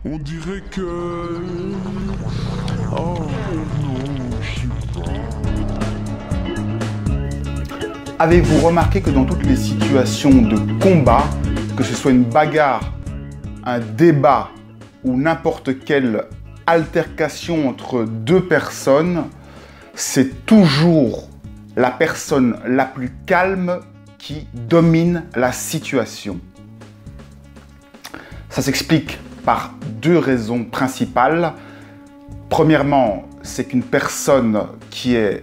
On dirait que... Oh non, je sais pas. Avez-vous remarqué que dans toutes les situations de combat, que ce soit une bagarre, un débat ou n'importe quelle altercation entre deux personnes, c'est toujours la personne la plus calme qui domine la situation. Ça s'explique par deux raisons principales. Premièrement, c'est qu'une personne qui est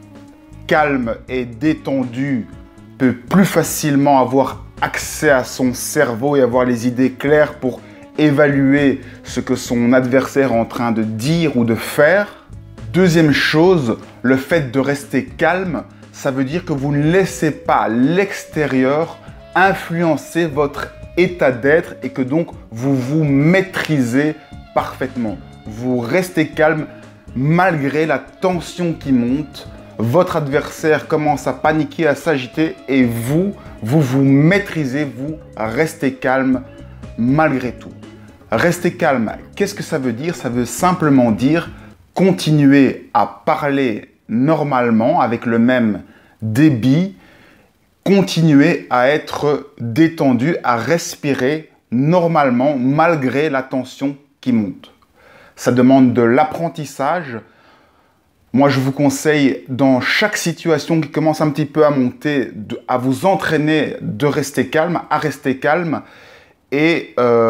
calme et détendue peut plus facilement avoir accès à son cerveau et avoir les idées claires pour évaluer ce que son adversaire est en train de dire ou de faire. Deuxième chose, le fait de rester calme, ça veut dire que vous ne laissez pas l'extérieur influencer votre état d'être et que donc vous vous maîtrisez parfaitement. Vous restez calme malgré la tension qui monte. Votre adversaire commence à paniquer, à s'agiter et vous vous maîtrisez, vous restez calme malgré tout. Rester calme, qu'est-ce que ça veut dire? Ça veut simplement dire continuer à parler normalement avec le même débit, continuer à être détendu, à respirer normalement malgré la tension qui monte. Ça demande de l'apprentissage. Moi, je vous conseille, dans chaque situation qui commence un petit peu à monter, à vous entraîner de rester calme, à rester calme. Et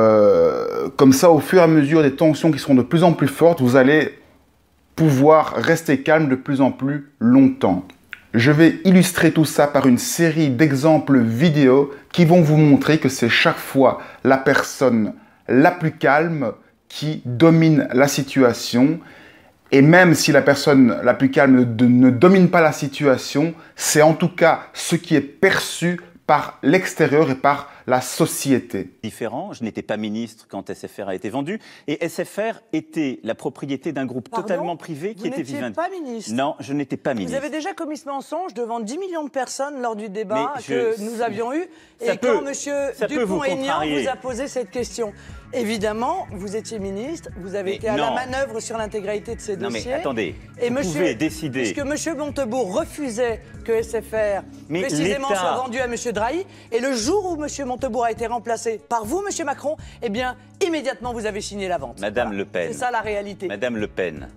comme ça, au fur et à mesure des tensions qui seront de plus en plus fortes, vous allez pouvoir rester calme de plus en plus longtemps. Je vais illustrer tout ça par une série d'exemples vidéo qui vont vous montrer que c'est chaque fois la personne la plus calme qui domine la situation. Et même si la personne la plus calme ne domine pas la situation, c'est en tout cas ce qui est perçu par l'extérieur et par la société. Différent, je n'étais pas ministre quand SFR a été vendu, et SFR était la propriété d'un groupe totalement privé qui était Vivendi. Vous n'étiez pas ministre? Non, je n'étais pas ministre. Vous avez déjà commis ce mensonge devant 10 millions de personnes lors du débat que nous avions eu, et quand M. Dupont-Aignan vous a posé cette question. Évidemment, vous étiez ministre, vous avez été à la manœuvre sur l'intégralité de ces dossiers. Non mais attendez, et vous pouvez décider. Puisque M. Montebourg refusait que SFR, précisément, soit vendu à M. Drahi, et le jour où M. Montebourg a été remplacé par vous, M. Macron, eh bien, immédiatement, vous avez signé la vente. Madame Le Pen. C'est ça la réalité. Madame Le Pen.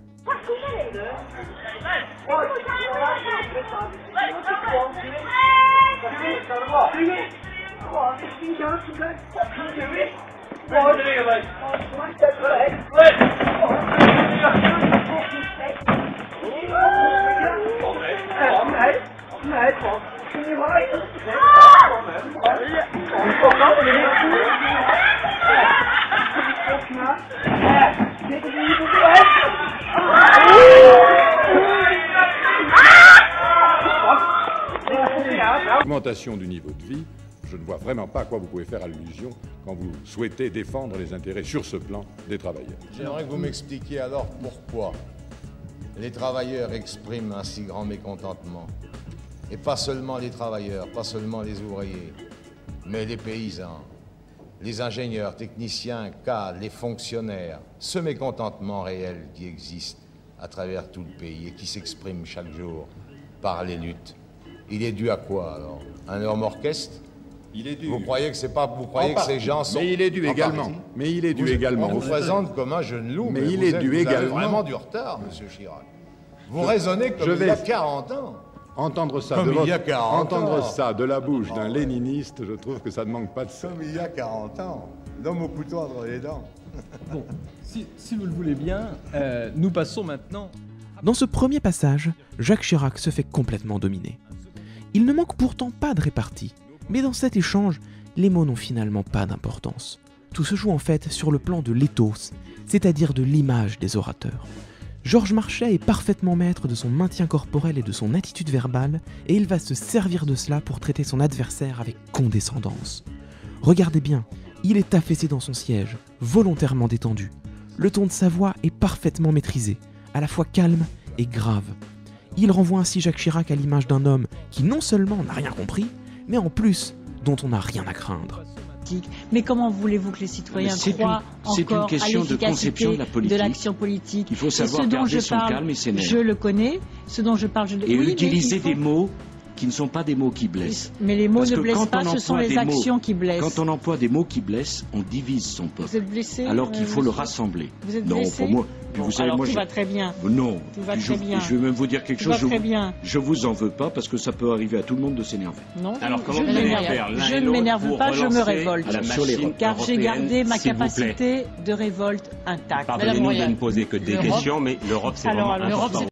Augmentation du niveau de vie, je ne vois vraiment pas à quoi vous pouvez faire allusion quand vous souhaitez défendre les intérêts sur ce plan des travailleurs. J'aimerais que vous m'expliquiez alors pourquoi les travailleurs expriment un si grand mécontentement. Et pas seulement les travailleurs, pas seulement les ouvriers, mais les paysans, les ingénieurs, techniciens, cadres, les fonctionnaires. Ce mécontentement réel qui existe à travers tout le pays et qui s'exprime chaque jour par les luttes, il est dû à quoi alors? Un énorme orchestre? Il est dû. Vous croyez que c'est pas, vous croyez que ces gens sont... Mais il est dû également. Mais il est dû également. On vous présente comme un jeune loup, mais il est dû également. Vous avez vraiment du retard, Monsieur Chirac. Vous raisonnez comme il y a 40 ans. Entendre ça, ça de la bouche d'un léniniste, je trouve que ça ne manque pas de ça. Comme il y a 40 ans. L'homme au couteau entre les dents. Bon, si vous le voulez bien, nous passons maintenant... Dans ce premier passage, Jacques Chirac se fait complètement dominer. Il ne manque pourtant pas de répartie, mais dans cet échange, les mots n'ont finalement pas d'importance. Tout se joue en fait sur le plan de l'éthos, c'est-à-dire de l'image des orateurs. Georges Marchais est parfaitement maître de son maintien corporel et de son attitude verbale, et il va se servir de cela pour traiter son adversaire avec condescendance. Regardez bien, il est affaissé dans son siège, volontairement détendu. Le ton de sa voix est parfaitement maîtrisé, à la fois calme et grave. Il renvoie ainsi Jacques Chirac à l'image d'un homme qui non seulement n'a rien compris, mais en plus, dont on n'a rien à craindre. politique. Mais comment voulez-vous que les citoyens croient encore à l'efficacité de l'action politique? Il faut savoir garder son calme et ses nerfs. Je le connais. Ce dont je parle, je le connais. Et utiliser des mots qui ne sont pas des mots qui blessent. Mais les mots ne blessent pas, ce sont les actions qui blessent. Quand on emploie des mots qui blessent, on divise son peuple. Vous êtes blessé, alors qu'il faut le rassembler. Vous êtes blessé? Non, pour moi. Bon, vous savez, alors moi, tout va très bien. Non. Tout va très bien. Je vais même vous dire quelque chose. Très bien. Je vous en veux pas parce que ça peut arriver à tout le monde de s'énerver. Non. Alors comment je ne m'énerve pas, je me révolte. Car j'ai gardé ma capacité de révolte intacte. Pardonnez-nous de ne poser que des questions, mais l'Europe c'est vraiment important. L'Europe c'est